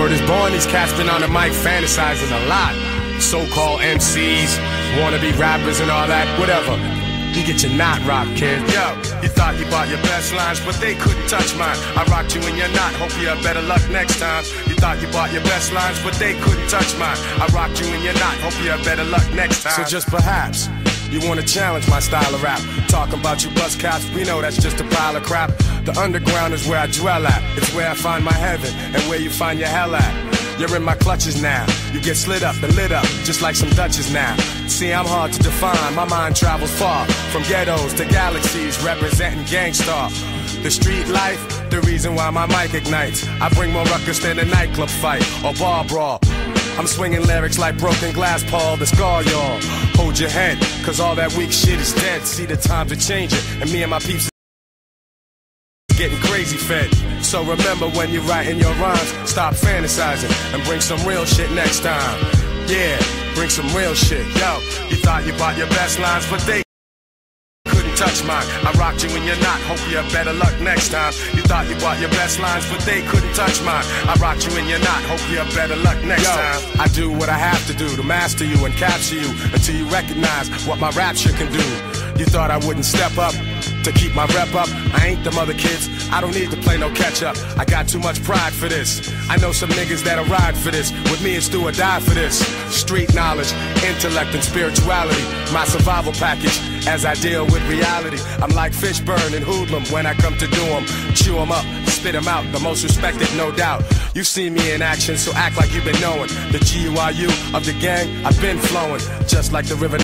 Word is born, these cats been on the mic fantasizing a lot. So-called MCs, wannabe rappers and all that, whatever. You get your knot rocked, kid. Yo, you thought you bought your best lines, but they couldn't touch mine. I rocked you in your knot, hope you have better luck next time. You thought you bought your best lines, but they couldn't touch mine. I rocked you in your knot, hope you have better luck next time. So just perhaps, you wanna challenge my style of rap. Talking about you buzz cops, we know that's just a pile of crap. The underground is where I dwell at. It's where I find my heaven, and where you find your hell at. You're in my clutches now. You get slid up and lit up, just like some Dutches now. See, I'm hard to define. My mind travels far, from ghettos to galaxies, representing Gangstar. The street life, the reason why my mic ignites. I bring more ruckus than a nightclub fight or bar brawl. I'm swinging lyrics like broken glass, Paul, the scar, y'all. Hold your head, cause all that weak shit is dead. See, the times are changing, and me and my peeps getting crazy fed. So remember when you're writing your rhymes, stop fantasizing and bring some real shit next time. Yeah, bring some real shit. Yo, you thought you bought your best lines, but they couldn't touch mine. I rocked you in your knot, hope you have better luck next time. You thought you bought your best lines, but they couldn't touch mine. I rocked you in your knot, hope you have better luck next time. I do what I have to do to master you and capture you until you recognize what my rap shit can do. You thought I wouldn't step up to keep my rep up? I ain't them other kids, I don't need to play no catch up. I got too much pride for this. I know some niggas that'll ride for this. With me it's do or die for this. Street knowledge, intellect and spirituality, my survival package as I deal with reality. I'm like Fishburne and Hoodlum when I come to do them. Chew them up, spit them out, the most respected no doubt. You see me in action, so act like you've been knowing. The GUIU of the gang, I've been flowing, just like the river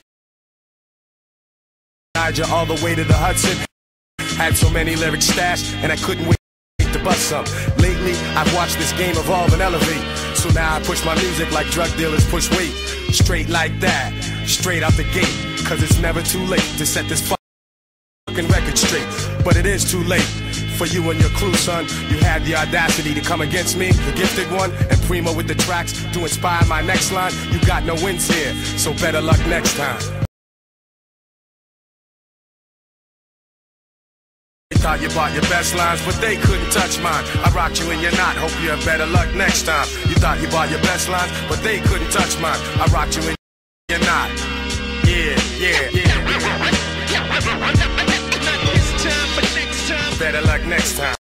Niger all the way to the Hudson. Had so many lyrics stashed, and I couldn't wait to bust some. Lately, I've watched this game evolve and elevate. So now I push my music like drug dealers push weight. Straight like that, straight out the gate. Cause it's never too late to set this fucking record straight. But it is too late for you and your crew, son. You had the audacity to come against me, the gifted one, and Primo with the tracks to inspire my next line. You got no wins here, so better luck next time. Thought you bought your best lines, but they couldn't touch mine. I rocked you in your knot, hope you have better luck next time. You thought you bought your best lines, but they couldn't touch mine. I rocked you in your knot. Yeah, yeah, yeah. Better luck next time.